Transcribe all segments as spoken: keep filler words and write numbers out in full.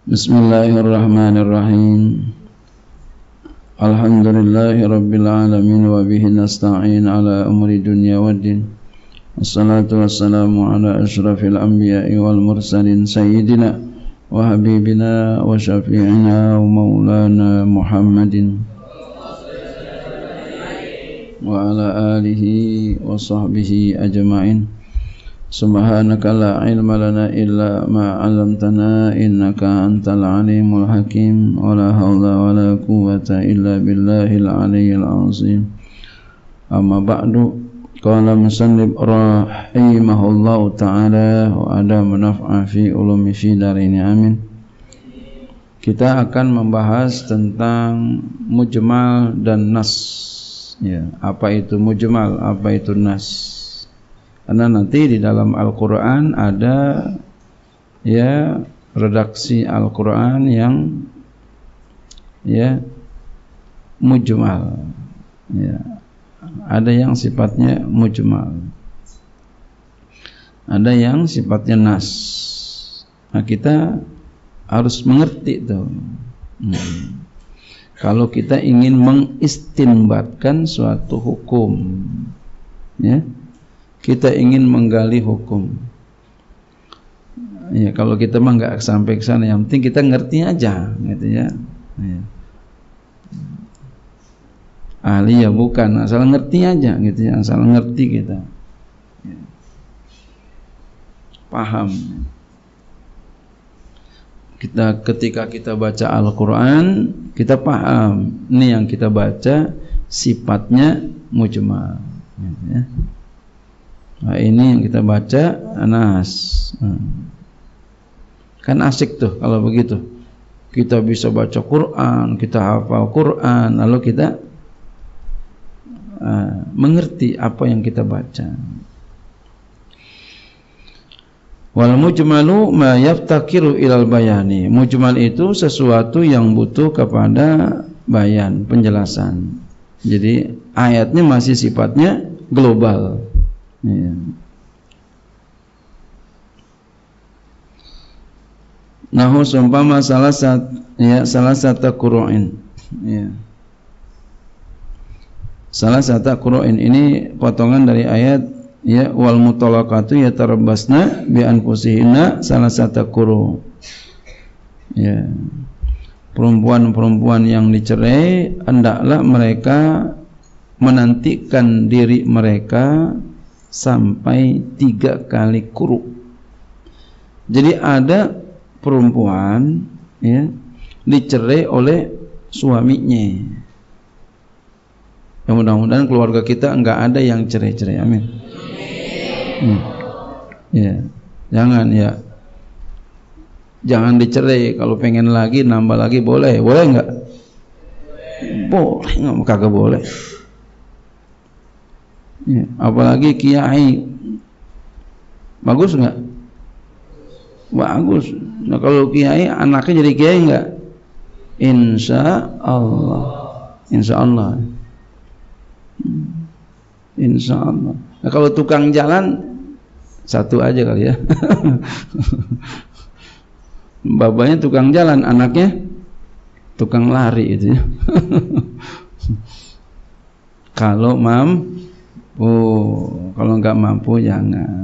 Bismillahirrahmanirrahim. Alhamdulillahi rabbil alamin wa bihi nasta'in ala umri dunya waddin. Wassalatu wassalamu ala asyrafil anbiya'i wal mursalin sayyidina wa habibina wa syafi'ina wa maulana Muhammadin wa ala alihi wa sahbihi ajma'in. Subhanaka la ilma lana illa ma 'allamtana innaka antal alimul hakim wa la haula wa la quwwata illa billahil aliyyil azim. Amma ba'du, qala musannif rahimahullahu ta'ala wa adamu naf'a fi ulumi fi darini amin. Kita akan membahas tentang mujmal dan nas. Ya, apa itu mujmal, apa itu nas? Karena nanti di dalam Al-Quran ada ya redaksi Al-Quran yang ya mujmal, ya ada yang sifatnya mujmal, ada yang sifatnya nas. Nah, kita harus mengerti tuh. Hmm. Kalau kita ingin mengistinbatkan suatu hukum, ya. Kita ingin menggali hukum. Ya, kalau kita mah nggak sampai ke sana, yang penting kita ngerti aja, gitu ya. Ya. Ahli ya bukan, asal ngerti aja, gitu ya, asal ngerti kita. Ya. Paham. Kita ketika kita baca Al-Quran, kita paham. Ini yang kita baca sifatnya mujmal, gitu ya. Nah, ini yang kita baca nas. Hmm. Kan asik tuh kalau begitu. Kita bisa baca Quran, kita hafal Quran, lalu kita uh, mengerti apa yang kita baca. Wal mujmalu ma yaftakiru ilal bayani. Mujmal itu sesuatu yang butuh kepada bayan, penjelasan. Jadi ayatnya masih sifatnya global. Ya. Nahu sumpama salah satu ya salah satu Qur'an, ya. Salah satu Qur'an ini potongan dari ayat ya wal mutalaqatu yatarabbasna bi anfusihinna salah satu Qur'an. Ya. Perempuan-perempuan yang dicerai hendaklah mereka menantikan diri mereka sampai tiga kali quru. Jadi ada perempuan ya dicerai oleh suaminya. Ya, mudah-mudahan keluarga kita enggak ada yang cerai-cerai. Amin. Hmm. Ya, jangan ya. Jangan dicerai, kalau pengen lagi nambah lagi boleh. Boleh enggak? Boleh, enggak kagak boleh. Ya, apalagi kiai, bagus nggak? Bagus. Nah, kalau kiai anaknya jadi kiai nggak? Insya Allah, Insya Allah, Insya Allah. Nah, kalau tukang jalan satu aja kali ya. Bapaknya tukang jalan, anaknya tukang lari itu ya. Kalau mam Oh, kalau nggak mampu jangan.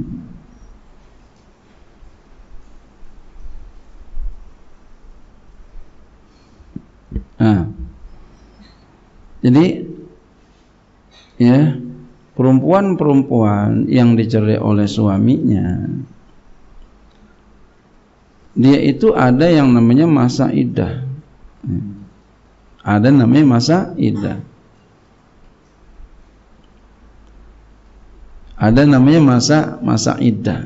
Nah, jadi ya perempuan-perempuan yang dicerai oleh suaminya, dia itu ada yang namanya masa iddah. Ada namanya masa iddah. Ada namanya masa masa iddah.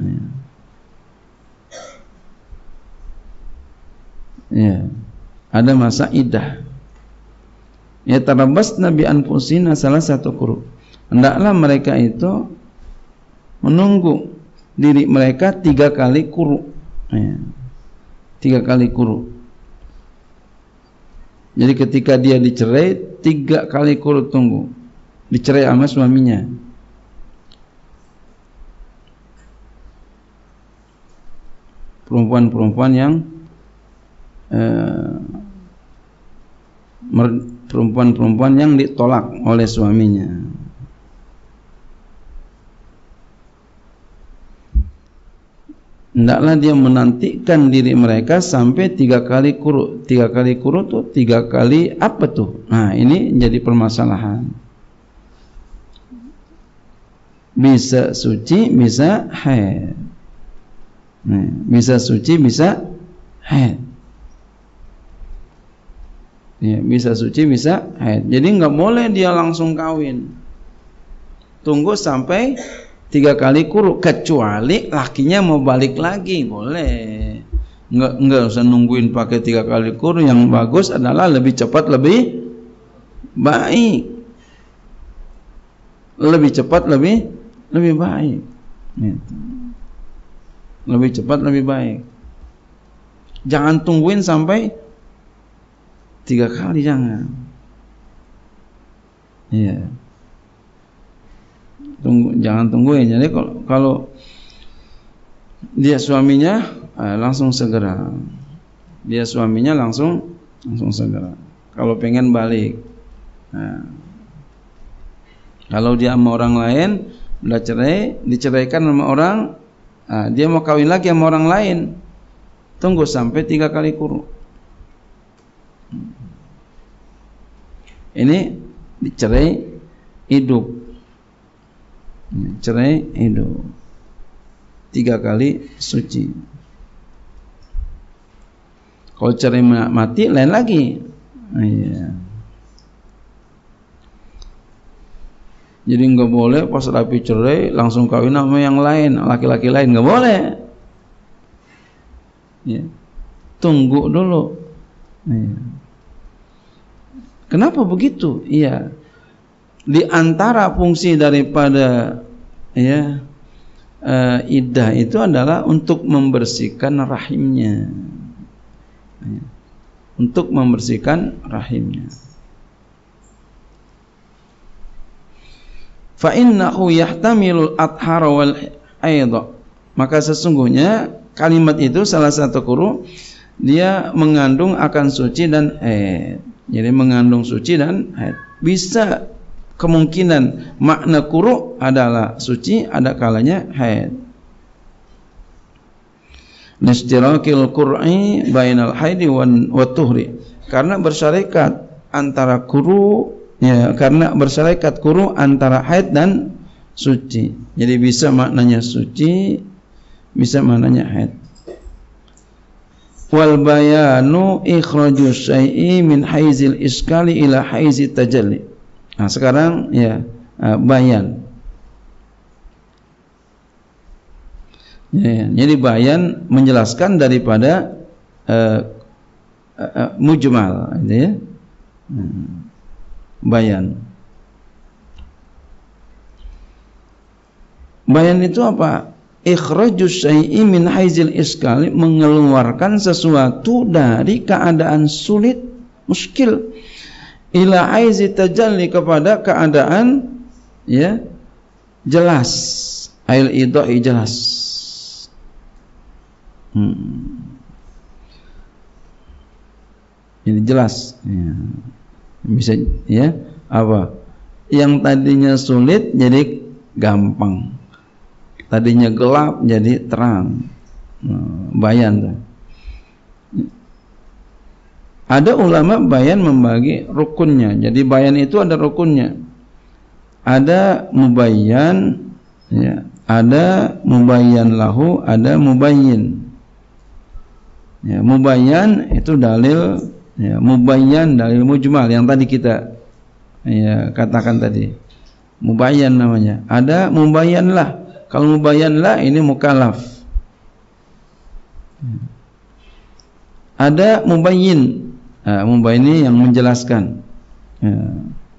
Ya, ada masa iddah. Ya tarabbasna bi anfusina salah satu quru. Hendaklah mereka itu menunggu diri mereka tiga kali quru. Ya, tiga kali quru. Jadi ketika dia dicerai, tiga kali quru tunggu. Dicerai sama suaminya. perempuan-perempuan yang eh, perempuan-perempuan yang ditolak oleh suaminya. Hendaklah dia menantikan diri mereka sampai tiga kali quru. Tiga kali quru tuh tiga kali apa tuh? Nah, ini jadi permasalahan. Bisa suci, bisa haid. Nah, bisa suci, bisa haid. Ya, bisa suci, bisa haid. Jadi nggak boleh dia langsung kawin. Tunggu sampai tiga kali quru, kecuali lakinya mau balik lagi, boleh. Nggak nggak usah nungguin pakai tiga kali quru. Yang bagus adalah lebih cepat lebih baik. Lebih cepat lebih lebih baik. Gitu. Lebih cepat lebih baik. Jangan tungguin sampai tiga kali, jangan. Iya. Tunggu, jangan tungguin. Jadi kalau, kalau dia suaminya eh, langsung segera. Dia suaminya langsung langsung segera. Kalau pengen balik. Nah, kalau dia sama orang lain udah cerai, diceraikan sama orang, nah, dia mau kawin lagi sama orang lain, tunggu sampai tiga kali quru. Ini dicerai hidup, cerai hidup, tiga kali suci. Kalau cerai mati lain lagi. Nah, iya. Jadi nggak boleh pas rapi cerai langsung kawin sama yang lain, laki-laki lain, nggak boleh. Ya. Tunggu dulu. Ya. Kenapa begitu? Iya. Di antara fungsi daripada ya uh, iddah itu adalah untuk membersihkan rahimnya. Ya. Untuk membersihkan rahimnya. Fa innahu yahtamilul athhar wal haidha. Maka sesungguhnya kalimat itu salah satu quru dia mengandung akan suci dan haid. Jadi mengandung suci dan haid. Bisa kemungkinan makna quru adalah suci, ada kalanya haid. Nistirakil qur'i bainal haidi wa tuhri. Karena bersyarikat antara quru, ya, karena bersyarikat quru antara haid dan suci. Jadi bisa maknanya suci, bisa maknanya haid. Wal bayanu ikhraju syai'i min haizil iskali ila haizit tajalli. Nah, sekarang ya bayan. Ya, jadi bayan menjelaskan daripada uh, uh, uh, mujmal, gitu ya. Hmm. Bayan. Bayan itu apa? Ikhrajus syai'i min haizil iskali, mengeluarkan sesuatu dari keadaan sulit, muskil, ila haizi tajalli, kepada keadaan ya jelas, ail idha'i jelas. Hmm. Jadi jelas ya. Bisa ya apa yang tadinya sulit jadi gampang, tadinya gelap jadi terang. Nah, bayan. Ada ulama bayan membagi rukunnya. Jadi bayan itu ada rukunnya. Ada mubayyan, ya, ada mubayyan lahu, ada mubayyin. Ya, mubayyan itu dalil, ya, mubayyan dalil mujmal yang tadi kita ya katakan tadi. Mubayyan namanya. Ada mubayyan lah. Kalau mubayyan lah ini mukallaf. Ada mubayyin. Nah, mubayyin ini yang menjelaskan. Ya.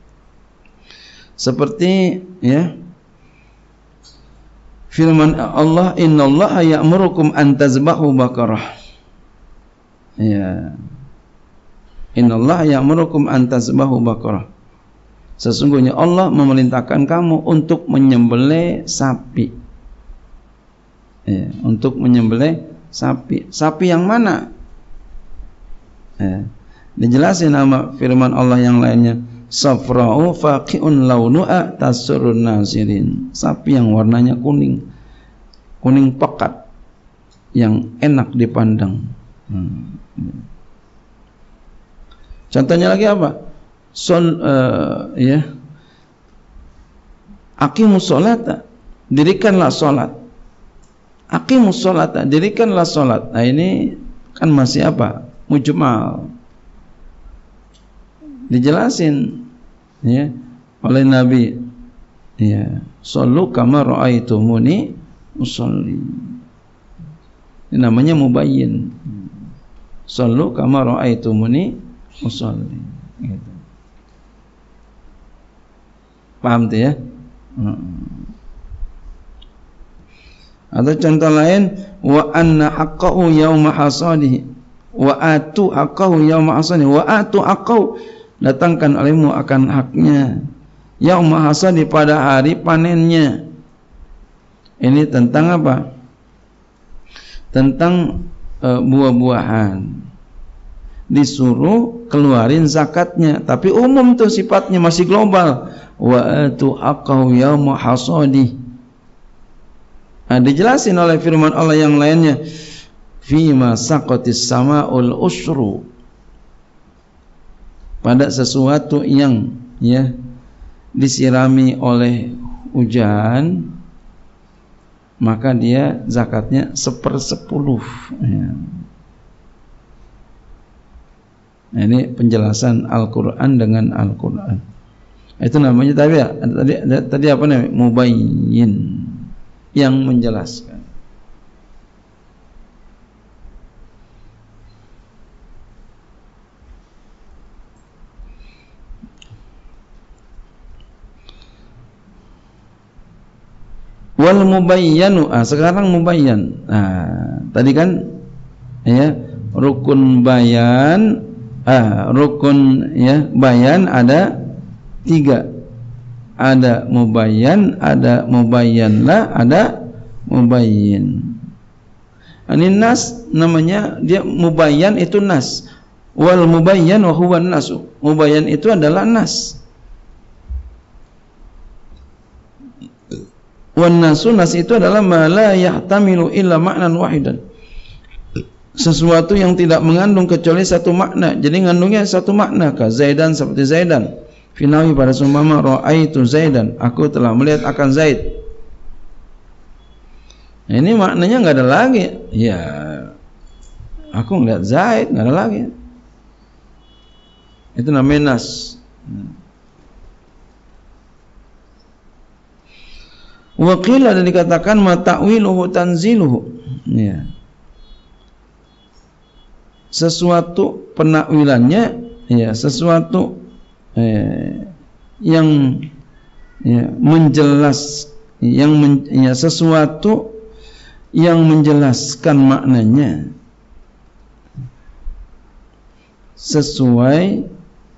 Seperti ya firman Allah, innallaha ya'murukum an tazbahu baqarah. Ya. Innallaha ya'murukum an tazbahu baqarah. Sesungguhnya Allah memerintahkan kamu untuk menyembelih sapi. Ya, untuk menyembelih sapi. Sapi yang mana? Ya. Dijelasin nama firman Allah yang lainnya, safra'u faqi'un launu'a tasurrun nasirin. Sapi yang warnanya kuning, kuning pekat, yang enak dipandang. Hmm. Contohnya lagi apa? Sol, uh, ya, aqimus sholata, dirikanlah sholat. Aqimus sholata, dirikanlah sholat. Nah ini kan masih apa? Mujmal. Dijelasin ya oleh Nabi, ya, shollu kama ra'aitumuni usolli. Ini namanya mubayyin. Shollu kama ra'aitumuni usolli. Gitu. Paham tuh ya? Atau contoh lain, wa anna haqqahu yauma hasadihi wa atu haqqahu yauma hasadihi wa atu haqqahu, datangkan olehmu akan haknya yauma hasadi, pada hari panennya. Ini tentang apa? Tentang e, buah-buahan. Disuruh keluarin zakatnya, tapi umum tuh sifatnya, masih global. Wa atu haqqahu yauma hasadi. Nah, dijelasin oleh firman Allah yang lainnya, fima saqatis sama'ul usru, pada sesuatu yang ya disirami oleh hujan, maka dia zakatnya sepersepuluh. Ya. Nah, ini penjelasan Al-Quran dengan Al-Quran. Itu namanya tadi, tadi, tadi apa namanya? Mubayyin, yang menjelaskan. Wal mubayyanu, ah, sekarang mubayyan. Nah, tadi kan ya rukun bayan, ah, rukun ya bayan ada tiga. Ada mubayyan, ada mubayyanlah, ada mubayyin. Ini nas namanya, dia mubayyan itu nas. Wal mubayyan wa huwa nasu. Mubayyan itu adalah nas. Wan nasu, nas itu adalah ma la yahtamilu illa ma'nan wahidan. Sesuatu yang tidak mengandung kecuali satu makna. Jadi ngandungnya satu makna, ka Zaidan, seperti Zaidan. Finawi pada sumpama ra'aitu Zaidan, aku telah melihat akan Zaid. Nah, ini maknanya enggak ada lagi. Ya, aku melihat Zaid, enggak ada lagi. Itu namanya nas. Wa qila, dan dikatakan ma ta'wiluhu tanziluhu. Ya. Sesuatu penakwilannya, ya, sesuatu Eh, yang ya, menjelas, yang men, ya, sesuatu yang menjelaskan maknanya sesuai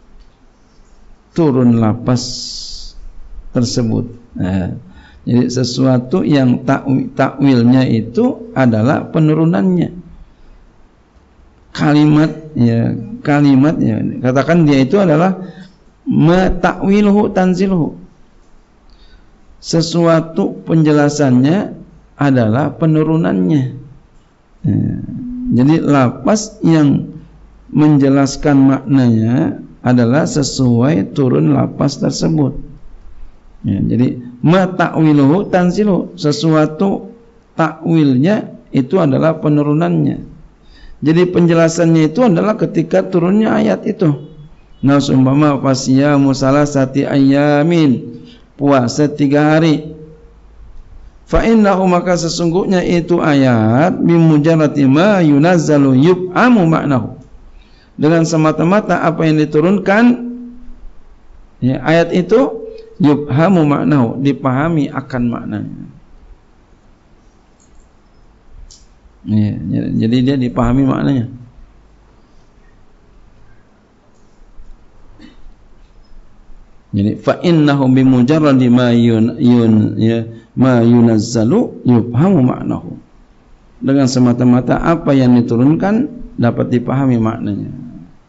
turun lapas tersebut. Nah, jadi sesuatu yang takwil, takwilnya itu adalah penurunannya. Kalimat ya, kalimat ya, katakan dia itu adalah ma ta'wiluhu tanziluhu. Sesuatu penjelasannya adalah penurunannya. Ya. Jadi lapas yang menjelaskan maknanya adalah sesuai turun lapas tersebut. Ya, jadi ma ta'wiluhu tanziluhu, sesuatu takwilnya itu adalah penurunannya. Jadi penjelasannya itu adalah ketika turunnya ayat itu. Nah, seumpama fasiyamu salasati ayyamin, puasa tiga hari. Fa innahu, maka sesungguhnya itu ayat bimujarrati ma yunazzalu yub'amu maknahu, dengan semata-mata apa yang diturunkan ya, ayat itu yubhamu maknahu, dipahami akan maknanya. Ya, jadi dia dipahami maknanya. Jadi fa innahu bimujarradi ma yun, yun ya ma yunazzalu yufhamu ma'nahu. Dengan semata-mata apa yang diturunkan dapat dipahami maknanya.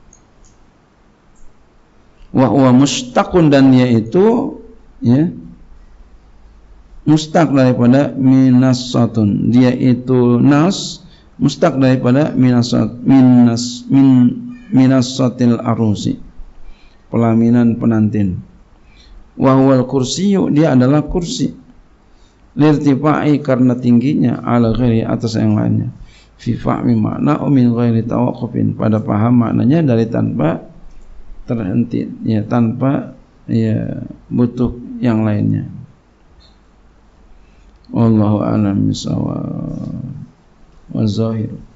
wa huwa mustaqun, dan yaitu ya mustaq daripada minassatun, dia itu nas mustaq daripada minasat minas min minassatil arusi, pelaminan penantin. Wa huwal kursiyyu, dia adalah kursi, lirtifai, karena tingginya, ala ghairi, atas yang lainnya, fi fahmi makna min ghairi tawaqqufin, pada paham maknanya dari tanpa terhenti, ya tanpa ya butuh yang lainnya. Wallahu a'lam bishawab. Wa zahir.